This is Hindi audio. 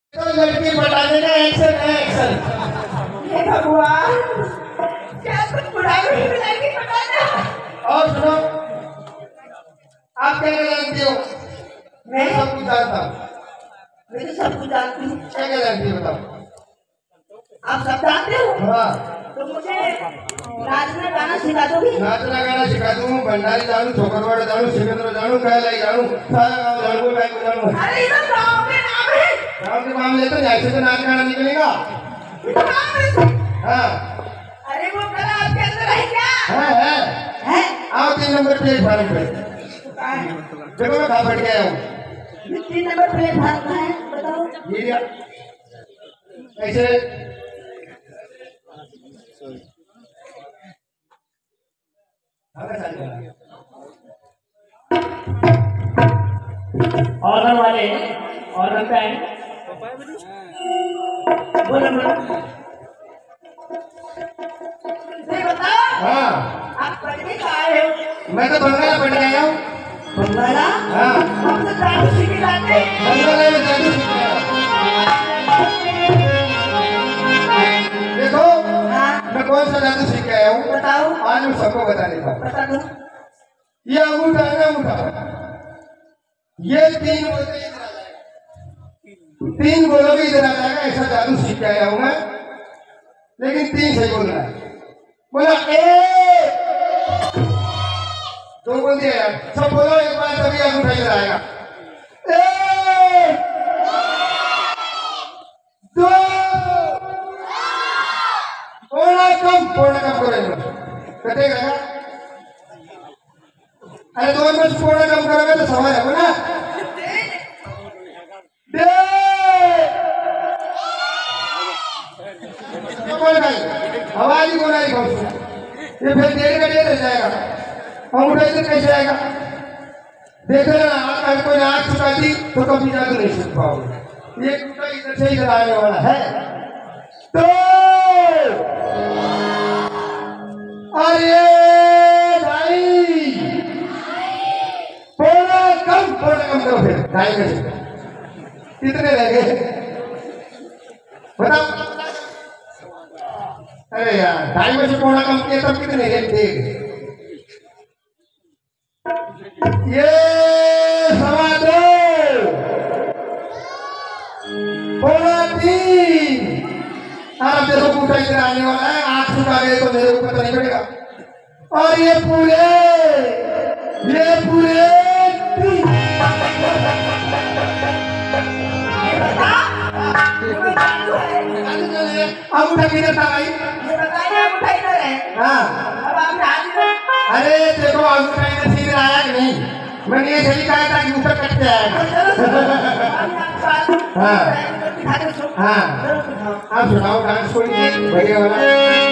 तो लड़की बता देना एक्शन है एक्शन। हे भगवान, क्या कुछ बुराई हुई लड़की बताना। और सुनो, आप क्या जानती हो? मैं सब कुछ जानता हूँ। मैं तो सब कुछ जानती हूँ। क्या जानती हो बताओ? आप सब जानते हो? हाँ। तो मुझे नाचना गाना सिखा दोगे? नाचना गाना सिखा दूँ, भंडारी जानू, छोकरवाड़ा जानू, सिकंदर जानू, कैलाई जानू, सारा गाँव जानू, मैं को जानू। अरे इधर गाँव के नाम है। गाँव के मामले तो ऐसे तो नाच गाना निकलेगा। इधर नाम है। हाँ। अरे वो कला आपके अंदर है क्या? है। आओ 3 नंबर प्लेटफार्म पे। देखो मैं कहाँ बैठ गया हूँ। 3 नंबर प्लेटफार्म कहाँ है? बताओ। ये कैसे? ऑर्डर वाले ऑर्डर पैन बोलो बोलो। नहीं बताओ। हाँ। आप पढ़ने का आए हो? मैं तो बंगाला पढ़ गया हूँ। बंगाला? हाँ। हम तो जादू सीख लाते हैं। बंगाला में जादू सीख गया। देखो मैं कौन सा जादू सीख के आया हूँ। बताओ। आज मैं सबको बता देता हूँ। बता दो। ये अंगूठा है ना, अंगूठा ये 3 बोलते इधर आ जाएगा। 3 बोलोगे इधर आ जाएगा, ऐसा जादू सीख के आया हूँ मैं। लेकिन 3 सही बोलना है। बोला 1 2 बोल दिया यार, सब बोलो एक बार तभी अंगूठा इधर आएगा। 1 2 पूर्ण कम करेंगे कटेगा। अरे 2 में पूर्ण कम करोगे तो समय है ना। आवाज ही बोला ये फिर देर का देर रह जाएगा। अंगूठा इधर कैसे आएगा? देखो ना, अगर कोई आँख चुका दी तो कभी जादू नहीं सीख पाओगे। ये अंगूठा इधर से इधर आने वाला है। तो अरे भाई थोड़ा कम करो फिर। ढाई बजे कितने रह गए बताओ? अरे यार 2.5 बजे थोड़ा कम किया तब कितने रह गए? ये 2.25 3। आप देखो पूछा इधर आने वाला है। आँख चुका गए तो मेरे को पता नहीं पड़ेगा। और ये पूरे अंगूठा किधर था भाई? ये बताइए अंगूठा इधर है। हाँ। अब आप हाथ। अरे देखो अंगूठा इधर सीधे आया कि नहीं? मैंने ये सही कहा था कि ऊपर कट के आएगा। हाँ। हाँ। आप सुनाओ डांस कोई बढ़िया वाला।